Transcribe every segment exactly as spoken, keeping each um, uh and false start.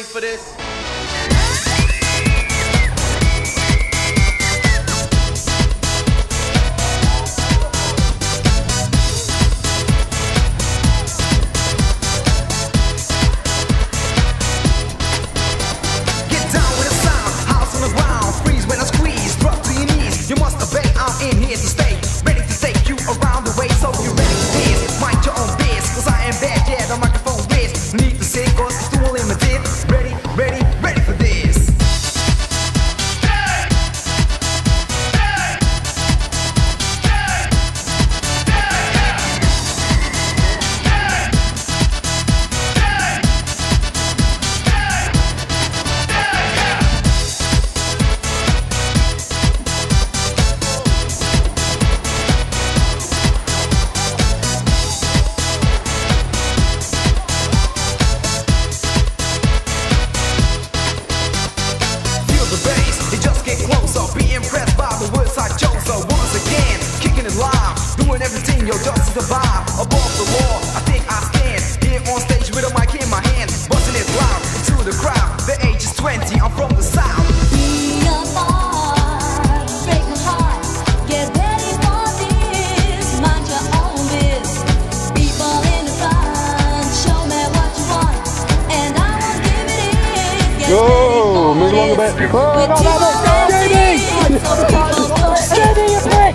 ready for this? You must obey, I'm in here to stay. Ready to take you around the way, so you ready for this? Mind your own biz, cause I am bad, yeah, the microphone whiz. Need to say, cause it's too limited. Ready, ready, ready for this. Everything, yo, just to survive. Above the law, I think I stand here on stage with a mic in my hand, busting it loud to the crowd. The age is twenty, I'm from the south. Be a bar, break a heart, get ready for this. Mind your own biz. People in the front, show me what you want, and I will give it in. Get Go, move along a bit. Oh, no, no, no, Jamie! Jamie, you prick!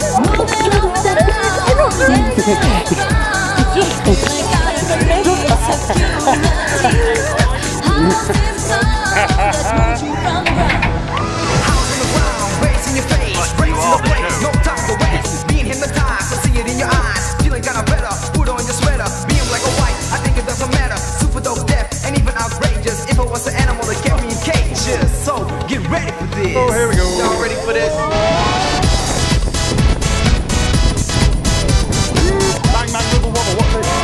Oh, here we go. Y'all ready for this? Bang, bang, wibble, wobble, what's this?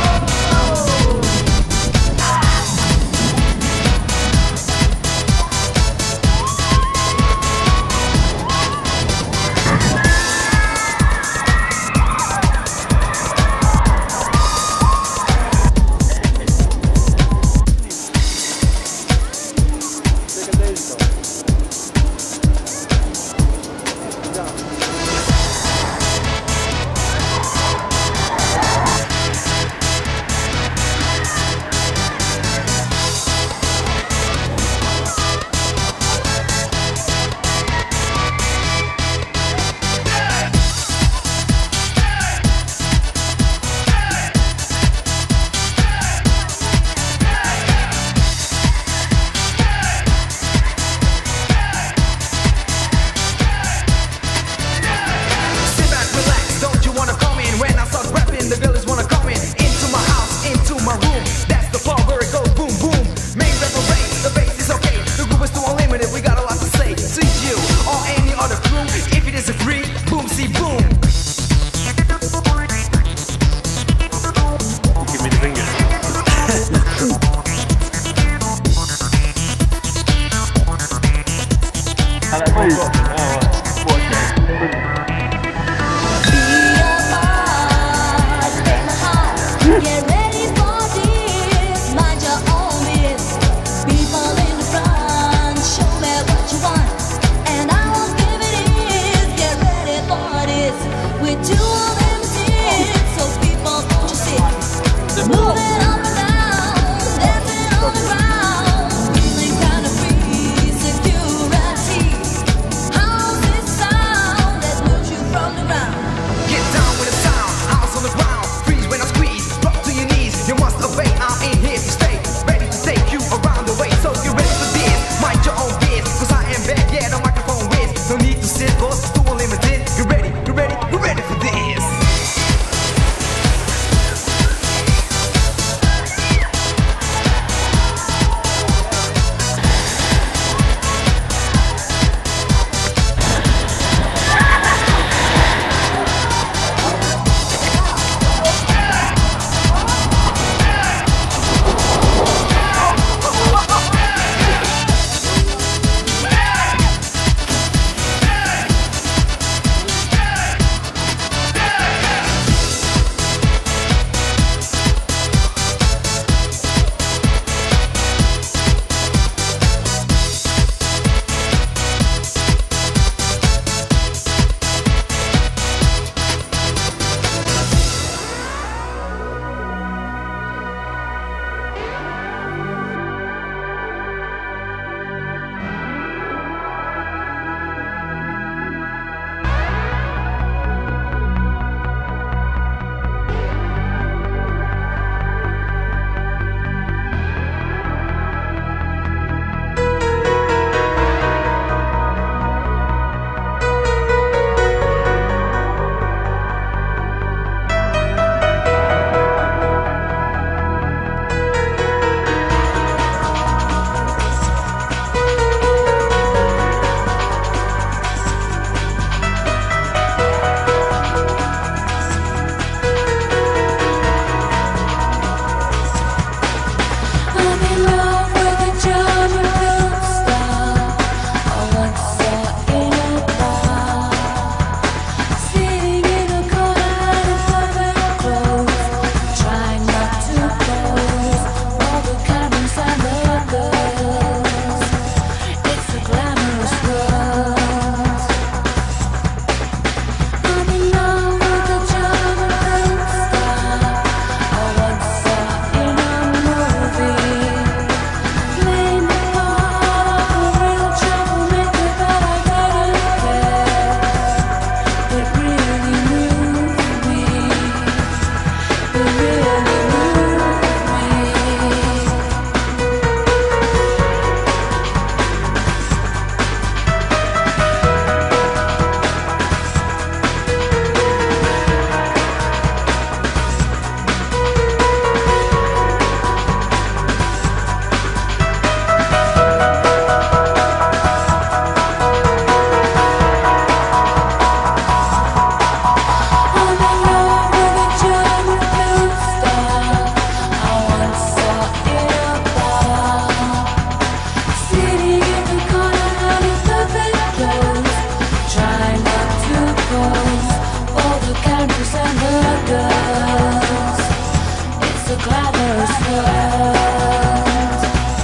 the glamorous world.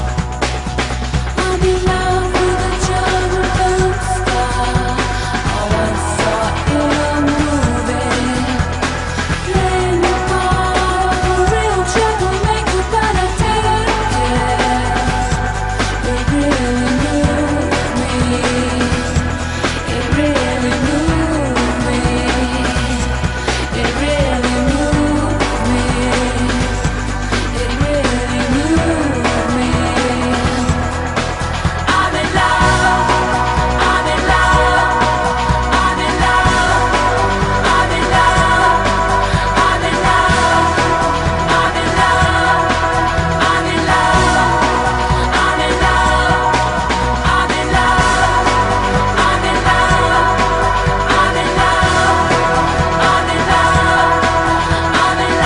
I'm in love with a German film star. I once saw in a movie, playing the part of a real troublemaker, but I didn't care. It really moved me. It really moved me. It really moved me. It really moved me. I'm in love. I'm in love. I'm in love. I'm in love. I'm in love. I'm in love. I'm in love. I'm in love. I'm in love. I'm in love. I'm in love. I'm in love. I'm in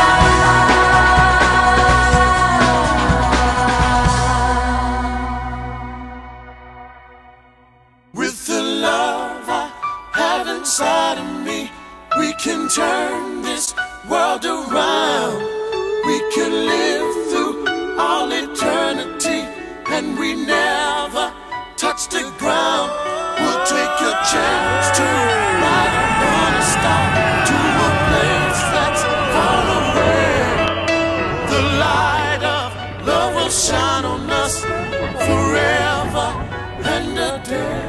love. With the love I have inside of me, we can turn this world around. We can live through all eternity, and we never touch the ground. We'll take a chance to ride on a star to a place that's far away. The light of love will shine on us forever and a day.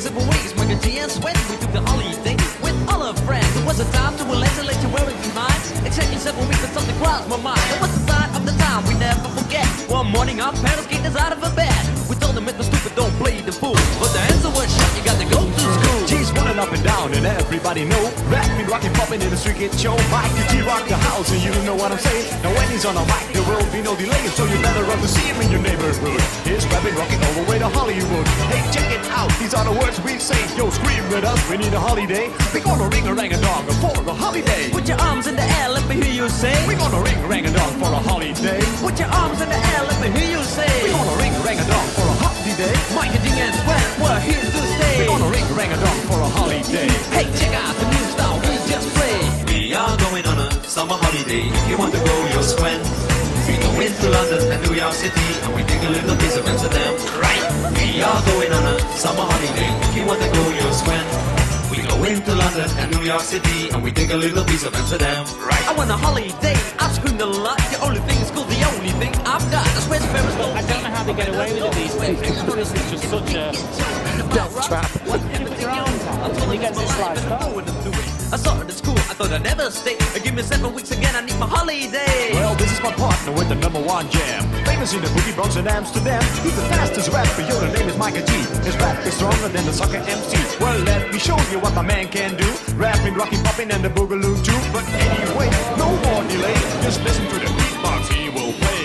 several weeks, my good and sweat. We took the holiday with all our friends. It was a time to relax and let you wear it behind. It's taking several weeks and something crossed my mind. It was the sign of the time we never forget. One morning our parents kicked us out of a bed. We told them it was stupid, don't play the fool. But the answer was shut, you got to go to school. G's running up and down and everybody know. Rapping, rocking, popping in the street kid show. Mike the G rock the house and you know what I'm saying. Now when he's on a mic there will be no delay. So you better run to see him in your neighborhood. He's rapping, rocking all the way to Hollywood. Hey, check it out, these are the words we say. Yo, scream with us, we need a holiday. We're gonna ring a rang a dong for a holiday. Put your arms in the air, let me hear you say. We're gonna ring rang a dong for a holiday. Put your arms in the air, let me hear you say. We're gonna ring rang a dong for a holiday. Mike and Ding and Sven, we're here to stay. We're gonna ring rang a dong for a holiday. Hey, check out the new style we just played. We are going on a summer holiday. If you want to go, you'll swim. We go into London and New York City, and we take a little piece of Amsterdam. Right. We are going on a summer holiday. If you want to go, you'll swim. We go into London and New York City, and we take a little piece of Amsterdam. Right. I want a holiday. I've screamed a lot. The only thing is cool. The only thing I've got is where's Paris. I don't know how they get away with it these days. This is just such a death trap. He gets it sliced up. I saw it at school, I thought I'd never stay. Give me seven weeks again, I need my holiday. Well, this is my partner with the number one jam. Famous in the boogie Bronx and Amsterdam. He's the fastest rapper, yo, the name is Micah G. His rap is stronger than the soccer M C. Well, let me show you what my man can do. Rapping, rocking, popping, and the boogaloo too. But anyway, no more delay. Just listen to the beatbox he will play.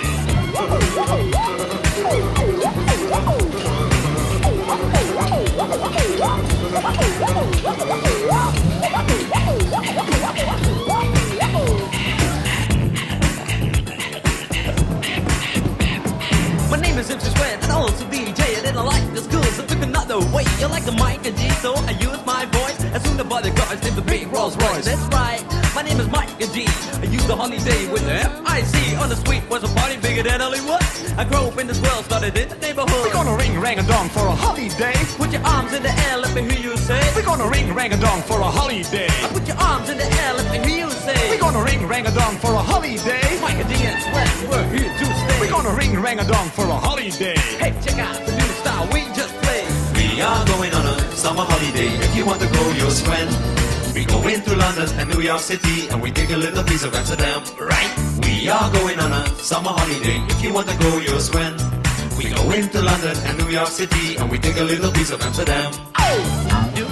My name is Ypres and I also D J. And then I like the school, so took another way. You like the mic and G, so I use my voice. As soon as the cars named the big Rolls Royce. That's right, my name is Mike and G. I use the holiday with the F I C. On the street was a party bigger than Hollywood. I grew up in this world, started in the neighborhood. We're gonna ring rang a dong for a holiday. Put your arms in the air, let me hear you say. We're gonna ring rang a dong for a holiday. Put your arms in the air, let me hear you say. We're gonna ring rang a dong for a holiday. Mike and D and Sweat, we're here to stay. We're gonna ring rang a dong for a holiday. Hey, check out the new style we just played. We are going on a summer holiday. If you want to go, you'll swim. We go into London and New York City, and we take a little piece of Amsterdam. Right. We are going on a summer holiday. If you want to go, you'll swim. We go into London and New York City, and we take a little piece of Amsterdam. Oh. Do,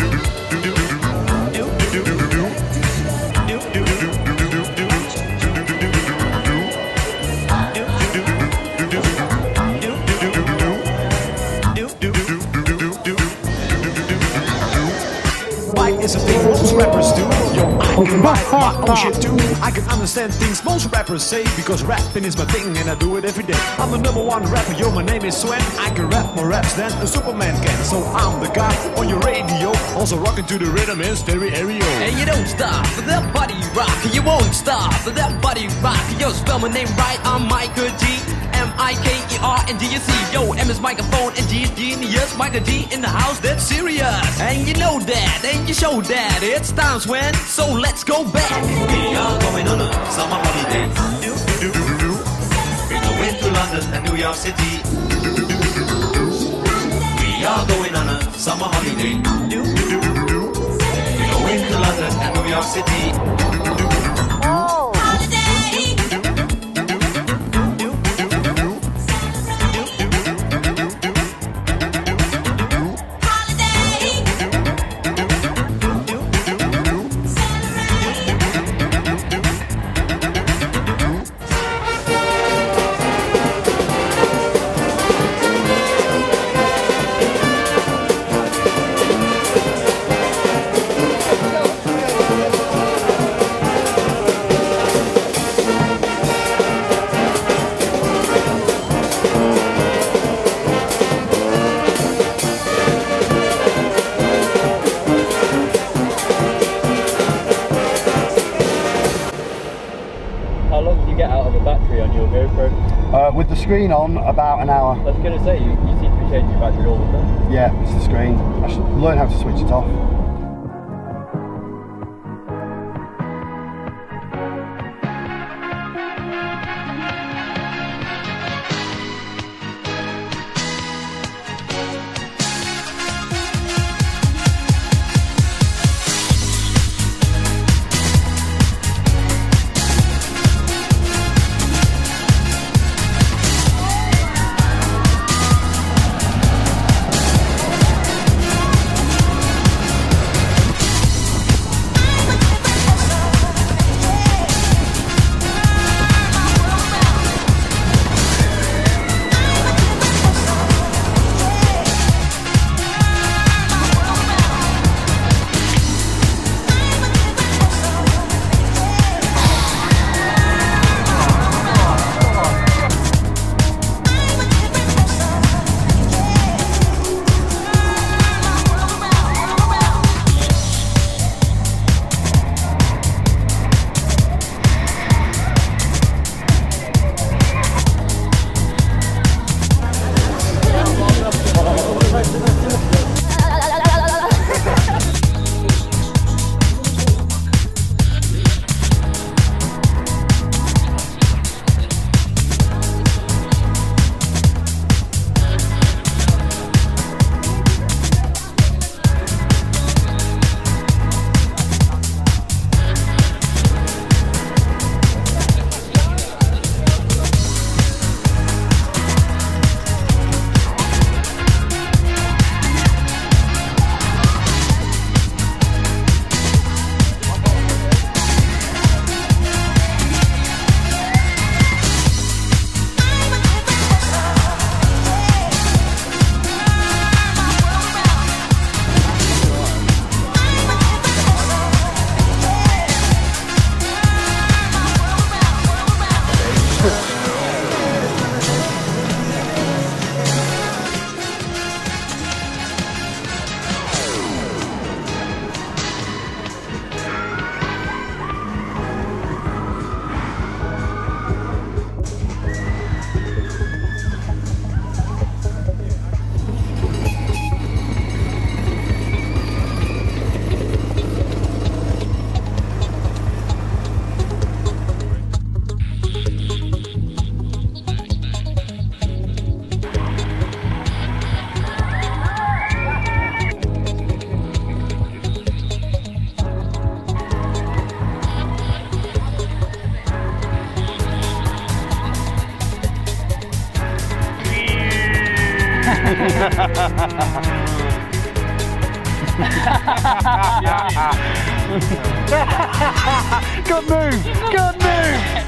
It's a thing most rappers do. Yo, I can write my own shit too. I can understand things most rappers say, because rapping is my thing and I do it every day. I'm the number one rapper, yo, my name is Sven. I can rap more raps than a Superman can. So I'm the guy on your radio, also rocking to the rhythm in stereo. And you don't stop for that body rock. You won't stop for that body rock. Yo, spell my name right, I'm Micah G. M I K E R and D S C. Yo, M is microphone and G is genius. Micah G in the house, that's serious. And you know that, and you show that. It's time, Sven, so let's go back. We are going on a summer holiday. We go into London and New York City. We are going on a summer holiday. We go into London and New York City. Oh. Uh, with the screen on, about an hour. I was going to say, you, you seem to be changing your battery all the time. Yeah, it's the screen. I should learn how to switch it off. Good move! Good move!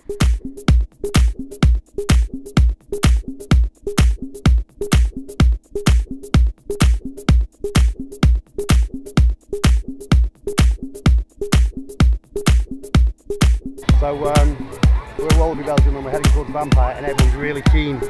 So um, we're at Walibi Belgium and we're heading towards the vampire and everyone's really keen.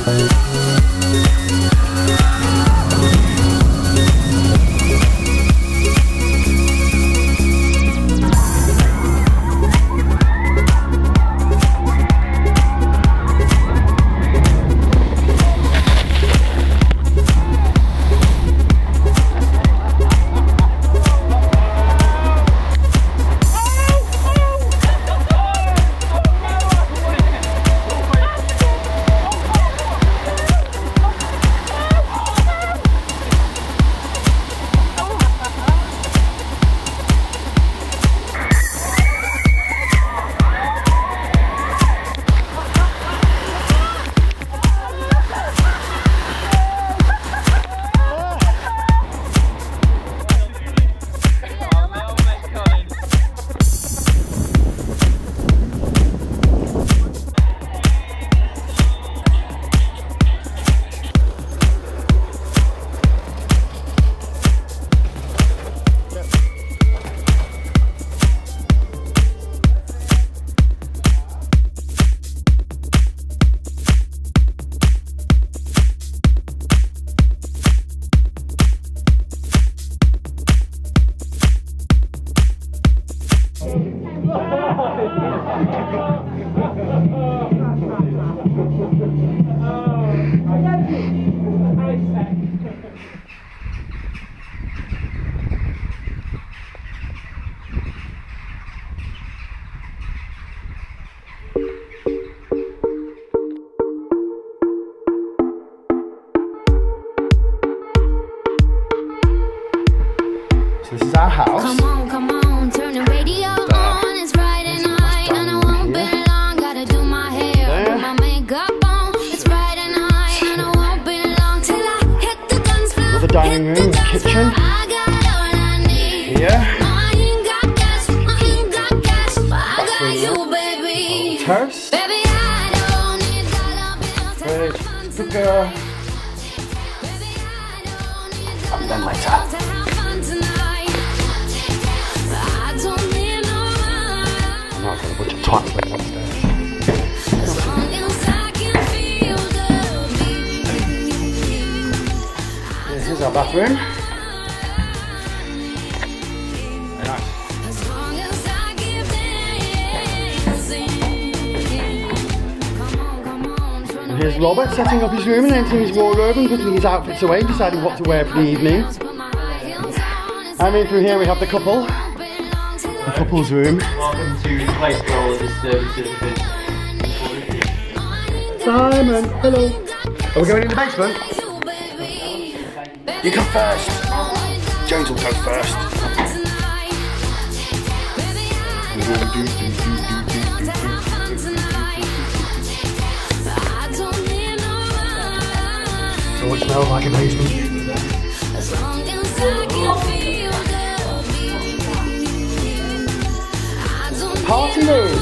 This is our house. Come on, come on, turn the radio on. It's Friday night and I won't be long. Gotta do my hair, put my makeup on. It's Friday night and I won't be long till I hit the dance floor. Another dining room, kitchen. I got all I need. Yeah. I ain't got cash, I ain't got cash, but I got you, baby. Terrace. Baby, I don't need dollar bills. There's cooker. And then later. I've got a bunch of twats living upstairs. Yeah, here's our bathroom. Very nice. And here's Robert setting up his room and emptying his wardrobe and putting his outfits away, deciding what to wear for the evening. And in through here we have the couple. The couple's room. Welcome to the place where all the disturbances have been. Simon, hello. Are we going in the basement? You come first. James will go first. So it smells like a basement. Party room.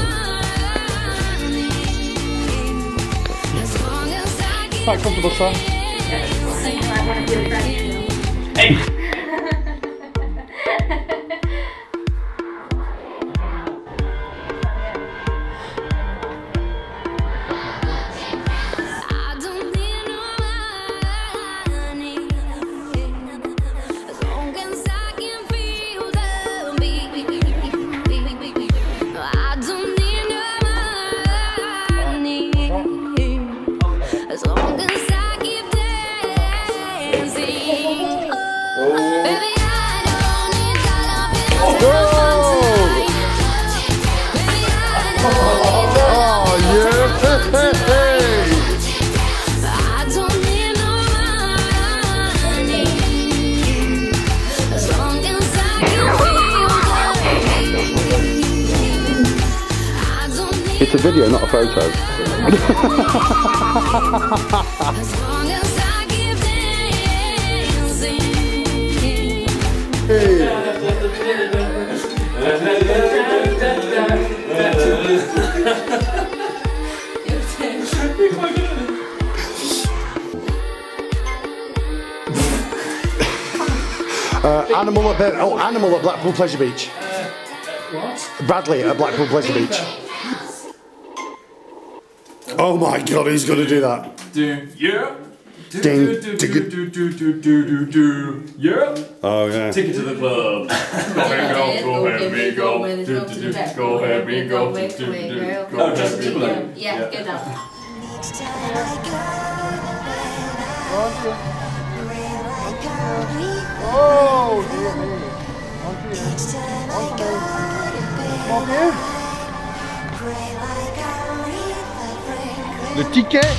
Quite comfortable, sir. Hey. It's a video, not a photo. uh, animal at Be oh, animal at Blackpool Pleasure Beach. What? Bradley at Blackpool Pleasure Beach. Oh my god, he's going to do that. do, yeah. Do, Ding, do, do, ticket. do, do, do, do, do, do, yeah. Oh yeah. Ticket to the club. Go ahead, go, go ahead, me go. Do, do, do, go ahead, me go. Do, do, do, go ahead, me go. Yeah, get that. Oh, dear me. On to you. On to me. On to you. Le ticket.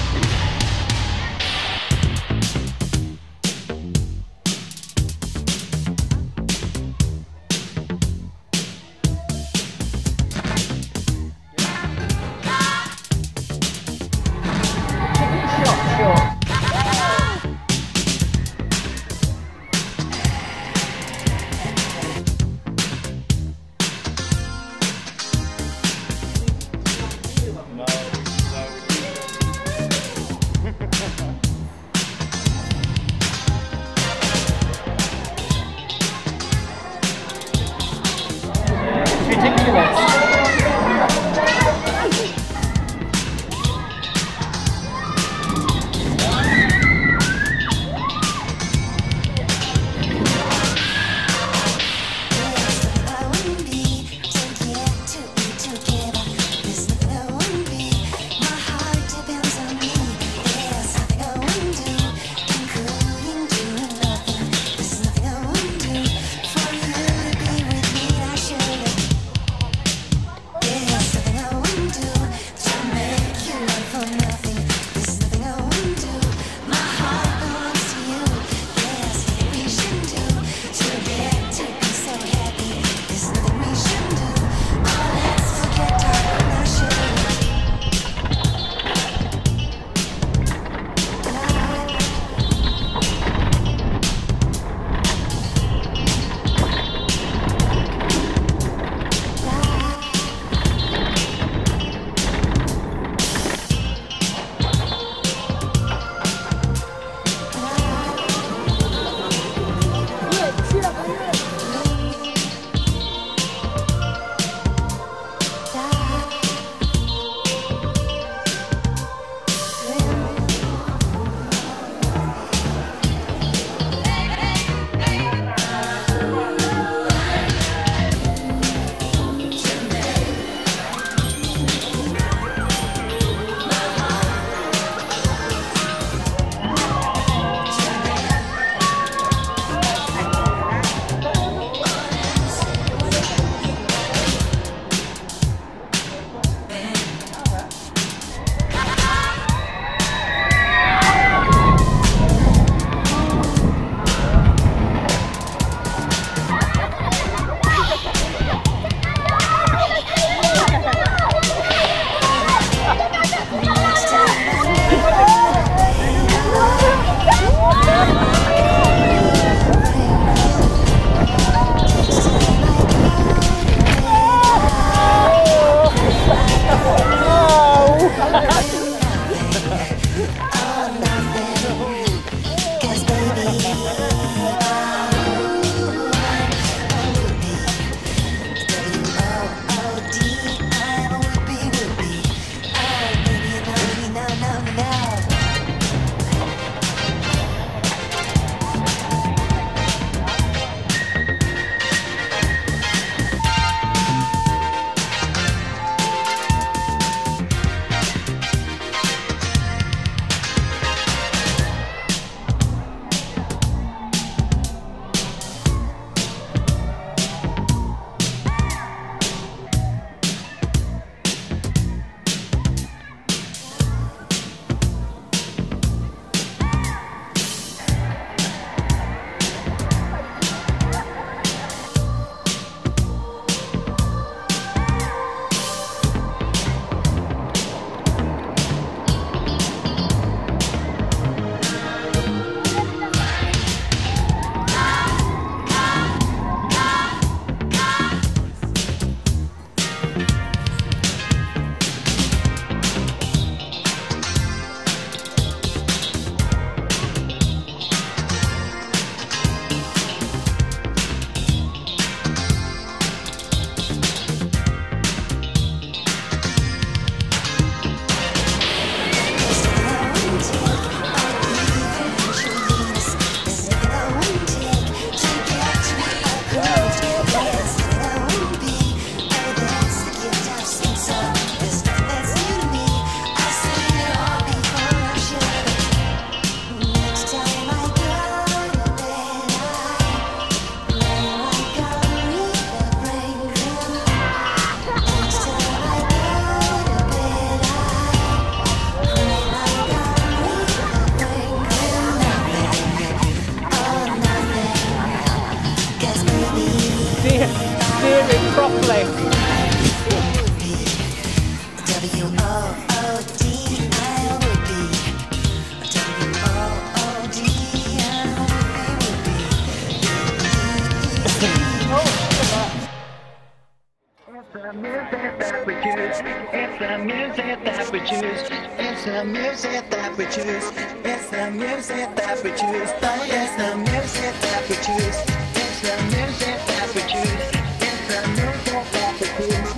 It's the music that we choose. It's the music that we choose. It's the music that we choose. It's the music that we choose. It's the music that we choose. It's the music that we choose.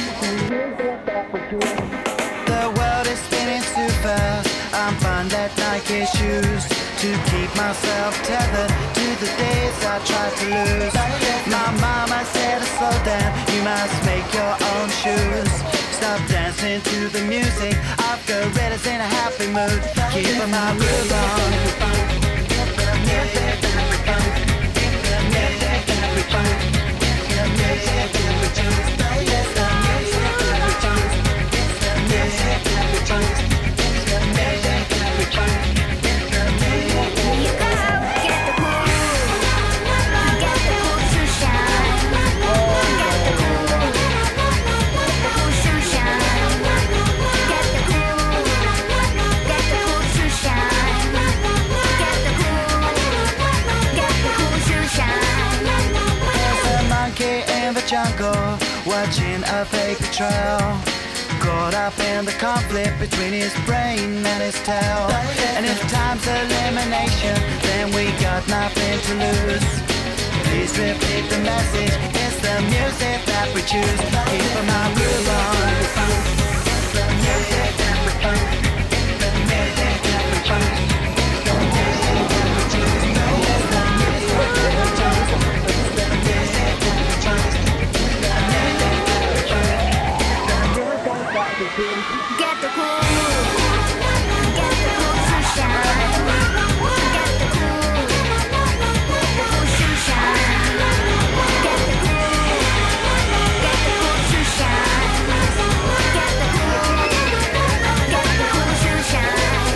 The world is spinning too fast. I'm fine that Nike shoes to keep myself tethered to the days I tried to lose. My mama said to slow down, you must make your own shoes. Stop dancing to the music, I've got gorillas in a happy mood. Keep my groove on. It's the music that we choose. It's the music that we choose. It's the music that we choose. It's the music that we choose. It's the music that we choose. It's the music that we choose. It's the music that we choose. Get the cool, get the cool to shine. Get the cool, get the cool to shine. Get the cool, get the cool to shine. Get the cool, get the cool to shine. There's a monkey in the jungle watching a paper trail. Caught up in the conflict between his brain and his tail. And if time's elimination, then we got nothing to lose. Please repeat the message, it's the music that we choose. Keep my groove on. It's the music that we choose. It's the music that we choose. It's the music that we choose. It's the music that we choose. It's the music that we choose. It's the music that we choose. Get the cool, get the cool to shine. Get the cool, get the cool to shine. Get the cool, get the cool to shine. Get the cool, get the cool to shine.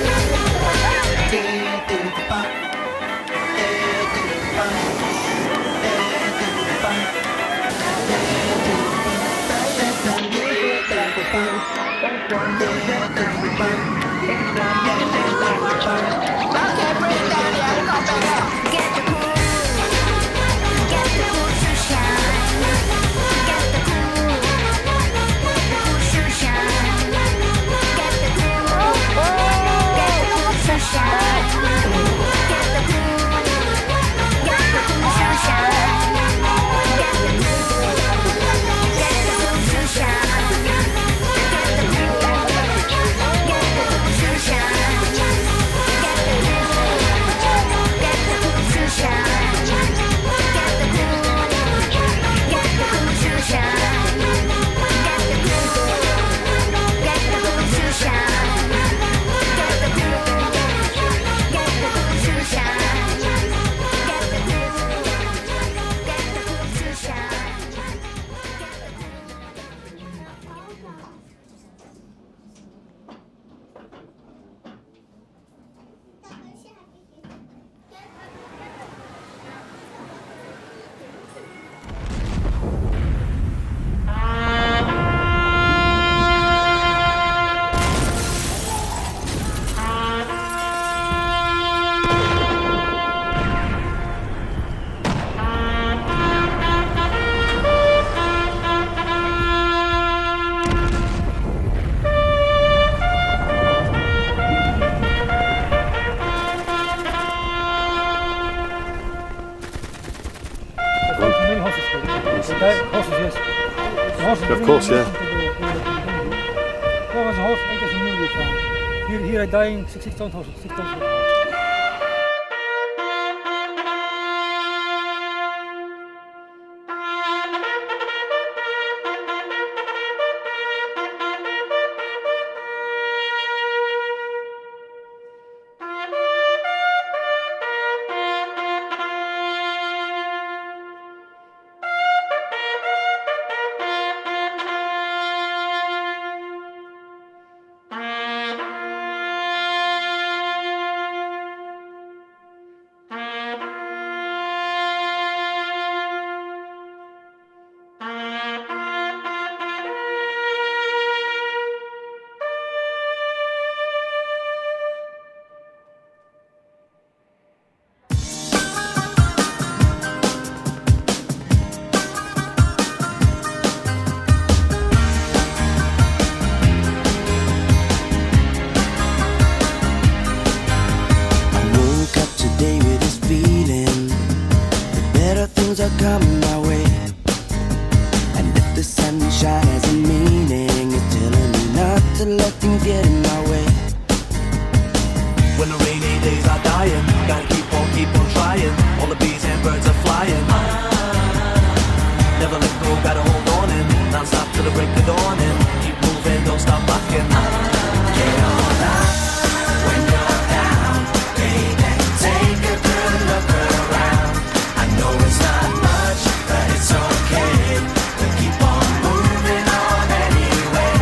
Of course, yeah. That was a horse, it is a new farm. Here, here I dying six, six tons horses, six tons horses. coming my way. And if the sunshine has a meaning, it's telling me not to let things get in my way. When the rainy days are dying, gotta keep on, keep on trying. All the bees and birds are flying. Never let go, gotta hold on and non-stop till the break of dawn and keep moving, don't stop rocking. Get on up when you're down, baby. Take a good look around. I know it's not much, but it's okay. We'll keep on moving on anyway.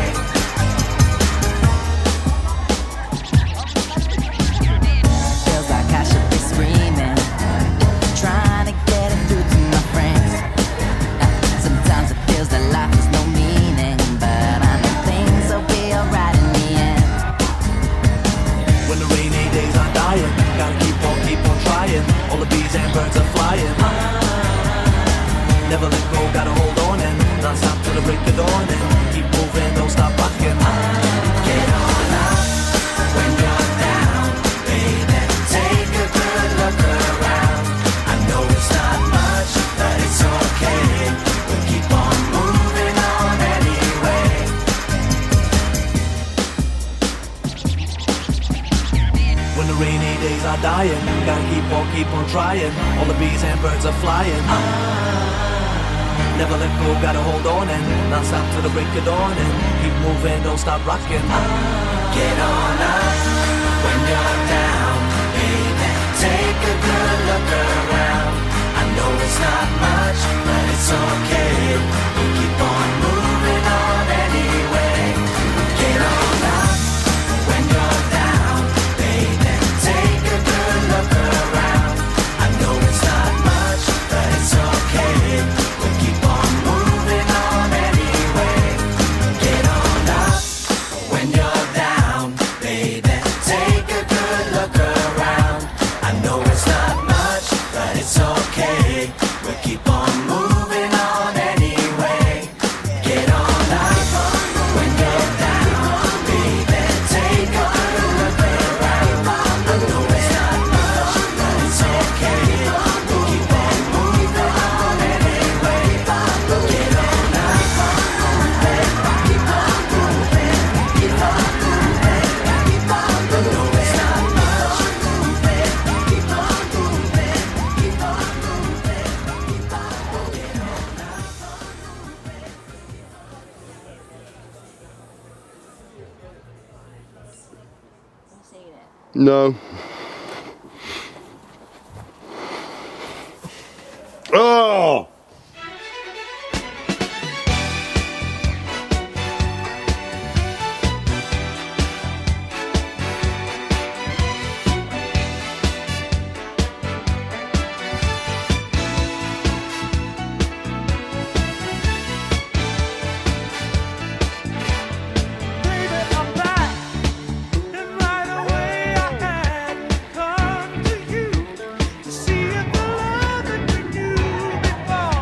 Feels like I should be screaming, trying to get it through to my friends. Sometimes it feels that life has no meaning, but I know things will be alright in the end. When the rainy days are dying, gotta keep on, keep on trying. All the bees and birds are flying. Never let go, gotta hold on and non-stop till the break of dawn and keep moving, don't stop rocking. Get on up when you're down, baby. Take a good look around. I know it's not much, but it's okay. We'll keep on moving on anyway. When the rainy days are dying, gotta keep on, keep on trying. All the bees and birds are flying. Never let go, gotta hold on and non-stop till the break of dawn and keep moving, don't stop rocking. Get on up when you're down, baby. Take a good look around. I know it's not much, but it's okay. We'll keep on moving on anyway. Get on up when you're down, baby. Take a good look around. I know it's not much, but it's okay. We'll keep on moving on anyway. Get on up when you're down, baby. Take a good look around. I know it's not much, but it's okay. We'll keep on moving on anyway. Get on up when you're down, baby. Take a good look around. I know it's not much, but it's okay. We'll keep on moving on anyway. Get on up, keep on moving, keep on moving, keep on moving. I know it's not much, keep on moving, keep on moving, keep on moving. No. Oh! Baby, I'm back, and right away I had to come to you to see if the love that we knew before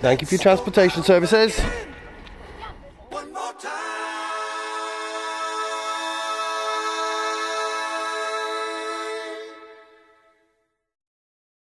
Thank you for your transportation services.